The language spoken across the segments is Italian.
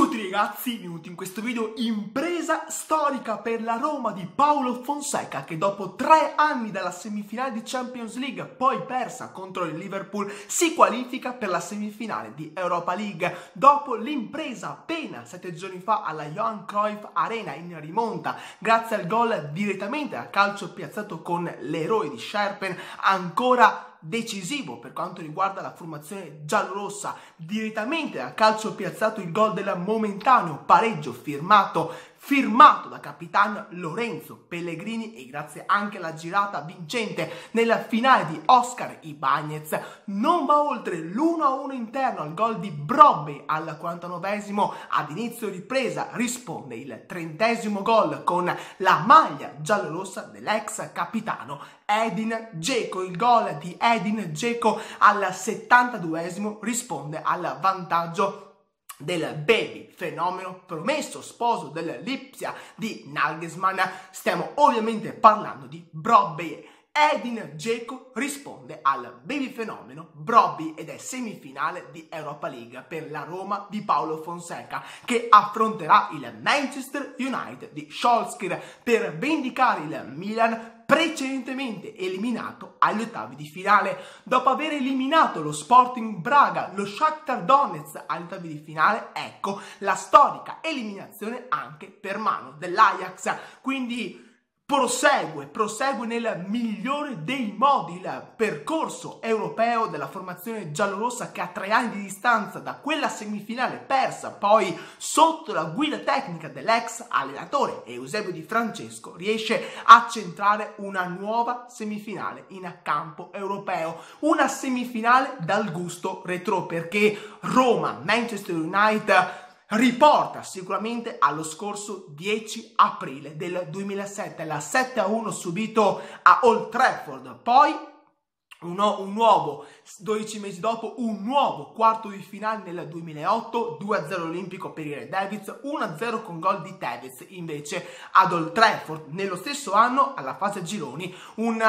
tutti ragazzi, benvenuti in questo video. Impresa storica per la Roma di Paulo Fonseca, che dopo 3 anni dalla semifinale di Champions League, poi persa contro il Liverpool, si qualifica per la semifinale di Europa League. Dopo l'impresa appena 7 giorni fa alla Johan Cruyff Arena in rimonta, grazie al gol direttamente a calcio piazzato con l'eroe di Scherpen, ancora decisivo per quanto riguarda la formazione giallorossa, direttamente a calcio piazzato il gol del momentaneo pareggio firmato da capitano Lorenzo Pellegrini, e grazie anche alla girata vincente nella finale di Oscar Ibañez. Non va oltre l'1-1 interno al gol di Brobbey al 49esimo. Ad inizio ripresa risponde il 30esimo gol con la maglia giallorossa dell'ex capitano Edin Dzeko. Il gol di Edin Dzeko al 72esimo risponde al vantaggio del baby fenomeno, promesso sposo del Lipsia di Nagelsmann. Stiamo ovviamente parlando di Brobbey. Edin Dzeko risponde al baby fenomeno Brobbey ed è semifinale di Europa League per la Roma di Paulo Fonseca, che affronterà il Manchester United di Solskjaer per vendicare il Milan, precedentemente eliminato agli ottavi di finale. Dopo aver eliminato lo Sporting Braga, lo Shakhtar Donetsk agli ottavi di finale, ecco la storica eliminazione anche per mano dell'Ajax. Quindi prosegue nel migliore dei modi il percorso europeo della formazione giallorossa, che a 3 anni di distanza da quella semifinale persa, poi sotto la guida tecnica dell'ex allenatore Eusebio Di Francesco, riesce a centrare una nuova semifinale in campo europeo, una semifinale dal gusto retro, perché Roma-Manchester United riporta sicuramente allo scorso 10 aprile del 2007, la 7-1 subito a Old Trafford, poi un nuovo, 12 mesi dopo, un nuovo quarto di finale nel 2008, 2-0 olimpico per i Red Devils, 1-0 con gol di Tevez invece ad Old Trafford. Nello stesso anno, alla fase gironi, un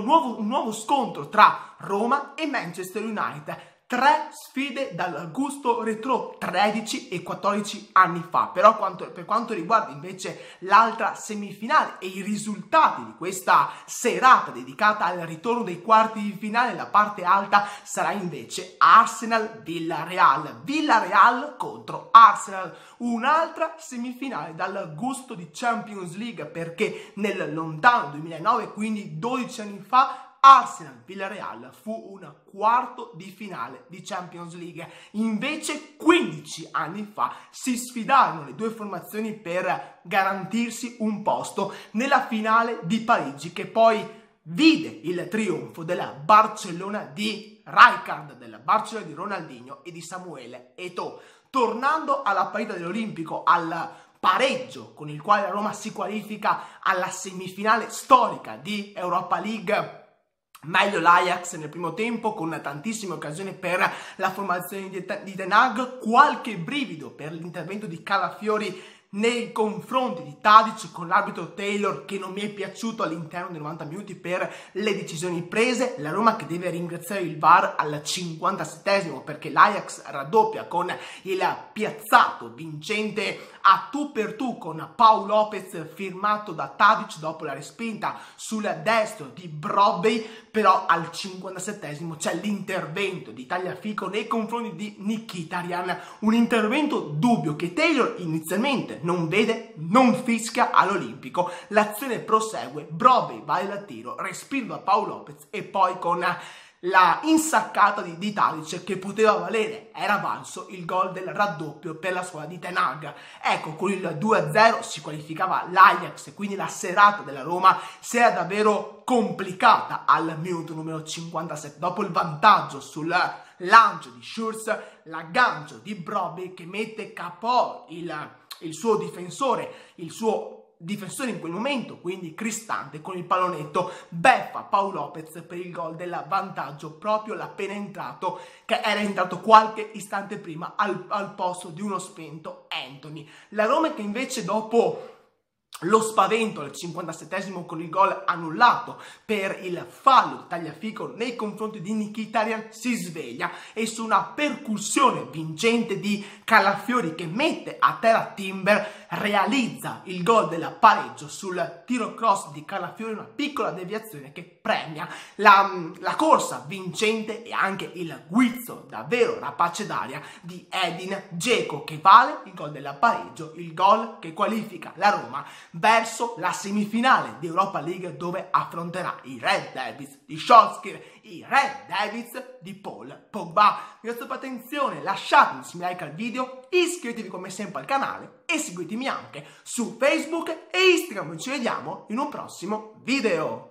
nuovo scontro tra Roma e Manchester United. 3 sfide dal gusto retro 13 e 14 anni fa. Però per quanto riguarda invece l'altra semifinale e i risultati di questa serata dedicata al ritorno dei quarti di finale, la parte alta sarà invece Arsenal-Villarreal. Villarreal contro Arsenal, un'altra semifinale dal gusto di Champions League, perché nel lontano 2009, quindi 12 anni fa, Arsenal-Villarreal fu un quarto di finale di Champions League. Invece 15 anni fa si sfidarono le due formazioni per garantirsi un posto nella finale di Parigi, che poi vide il trionfo della Barcellona di Rijkaard, della Barcellona di Ronaldinho e di Samuel Eto'o. Tornando alla partita dell'Olimpico, al pareggio con il quale la Roma si qualifica alla semifinale storica di Europa League, meglio l'Ajax nel primo tempo, con tantissime occasioni per la formazione di Ten Hag, qualche brivido per l'intervento di Calafiori nei confronti di Tadic con l'arbitro Taylor, che non mi è piaciuto all'interno dei 90 minuti per le decisioni prese. La Roma che deve ringraziare il VAR al 57esimo, perché l'Ajax raddoppia con il piazzato vincente a tu per tu con Pau Lopez firmato da Tadic dopo la respinta sul destro di Brobbey. Però al 57esimo c'è l'intervento di Tagliafico nei confronti di Mkhitaryan, un intervento dubbio che Taylor inizialmente non vede, non fischia all'Olimpico. L'azione prosegue, Brobbey va al tiro, respinto da Pau Lopez, e poi con la insaccata di Tadic, che poteva valere, era valso il gol del raddoppio per la squadra di Ten Hag. Ecco, con il 2-0 si qualificava l'Ajax, quindi la serata della Roma si era davvero complicata al minuto numero 57. Dopo il vantaggio sul lancio di Schürrle, l'aggancio di Brobbey che mette KO il suo difensore in quel momento, quindi Cristante, con il pallonetto beffa Pau Lopez per il gol del vantaggio, proprio l'appena entrato, che era entrato qualche istante prima al posto di uno spento Anthony. La Roma che invece dopo lo spavento al 57esimo con il gol annullato per il fallo di Tagliafico nei confronti di Mkhitaryan si sveglia e su una percussione vincente di Calafiori che mette a terra Timber realizza il gol del pareggio sul tiro cross di Calafiori, una piccola deviazione che premia la corsa vincente e anche il guizzo davvero rapace d'aria di Edin Dzeko che vale il gol del pareggio, il gol che qualifica la Roma verso la semifinale di Europa League dove affronterà i Red Devils di Solskjaer, i Red Devils di Paul Pogba. Grazie per l'attenzione, lasciatemi un like al video, iscrivetevi come sempre al canale e seguitemi anche su Facebook e Instagram. Ci vediamo in un prossimo video.